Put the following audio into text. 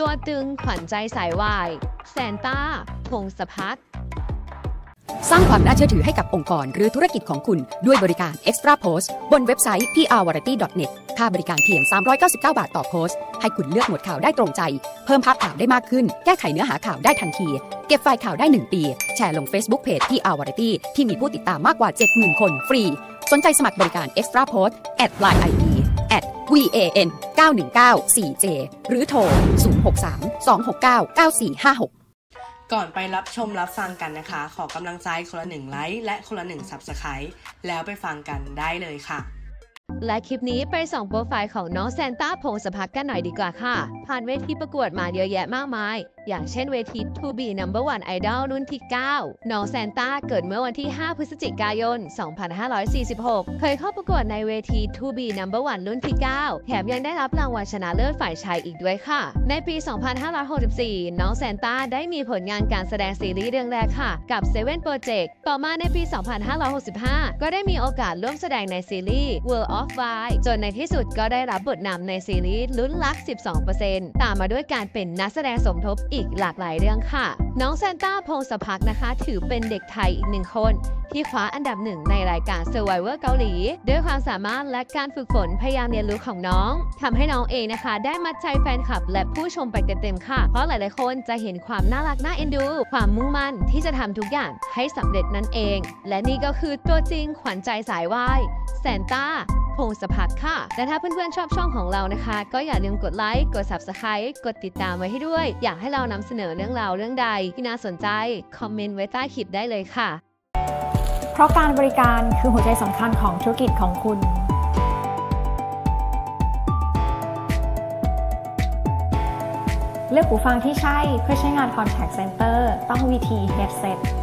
ตัวตึงขวัญใจสายวายแซนต้าพงศพัฒน์สร้างความน่าเชื่อถือให้กับองค์กรหรือธุรกิจของคุณด้วยบริการ Extra Post บนเว็บไซต์ prvariety.net ค่าบริการเพียง399 บาทต่อโพสต์ให้คุณเลือกหมวดข่าวได้ตรงใจเพิ่มภาพข่าวได้มากขึ้นแก้ไขเนื้อหาข่าวได้ทันทีเก็บไฟล์ข่าวได้1 ปีแชร์ลง Facebook Page prvariety ที่มีผู้ติดตามมากกว่า 70,000 คนฟรีสนใจสมัครบริการ Extra Post @line ID @van9194j หรือโทร 063 269 9456 ก่อนไปรับชมรับฟังกันนะคะขอกำลังใจคนละ1 ไลค์และคนละ1 Subscribe แล้วไปฟังกันได้เลยค่ะและคลิปนี้ไปส่องโปรไฟล์ของน้องแซนต้าพงศพัฒน์กันหน่อยดีกว่าค่ะผ่านเวทีประกวดมาเยอะแยะมากมายอย่างเช่นเวที To Be Number One Idol รุ่นที่ 9 น้องแซนต้าเกิดเมื่อวันที่ 5 พฤศจิกายน 2546 เคยเข้าประกวดในเวที To Be Number One รุ่นที่ 9 แถมยังได้รับรางวัลชนะเลิศฝ่ายชายอีกด้วยค่ะในปี 2564 น้องแซนต้าได้มีผลงานการแสดงซีรีส์เรื่องแรกค่ะกับ Seven Project ต่อมาในปี 2565 ก็ได้มีโอกาสร่วมแสดงในซีรีส์ World of Wine จนในที่สุดก็ได้รับบทนำในซีรีส์ลุ้นรัก 12% ตามมาด้วยการเป็นนักแสดงสมทบอีกหลากหลายเรื่องค่ะน้องแซนต้าพงศพัฒน์นะคะถือเป็นเด็กไทยอีก1 คนที่คว้าอันดับ1ในรายการ Survivor เกาหลีด้วยความสามารถและการฝึกฝนพยายามเรียนรู้ของน้องทำให้น้องเองนะคะได้มัดใจแฟนคลับและผู้ชมไปเต็มๆค่ะเพราะหลายๆคนจะเห็นความน่ารักน่าเอ็นดูความมุ่งมั่นที่จะทำทุกอย่างให้สำเร็จนั่นเองและนี่ก็คือตัวจริงขวัญใจสายวายแซนต้าพงศพัฒน์ค่ะและถ้าเพื่อนๆชอบช่องของเรานะคะก็อย่าลืมกดไลค์กด Subscribe กดติดตามไว้ให้ด้วยอยากให้เรานำเสนอเรื่องราวเรื่องใดที่น่าสนใจคอมเมนต์ไว้ใต้คลิปได้เลยค่ะเพราะการบริการคือหัวใจสำคัญของธุรกิจของคุณเลือกหูฟังที่ใช่เพื่อใช้งาน Contact Center ต้อง VT Headset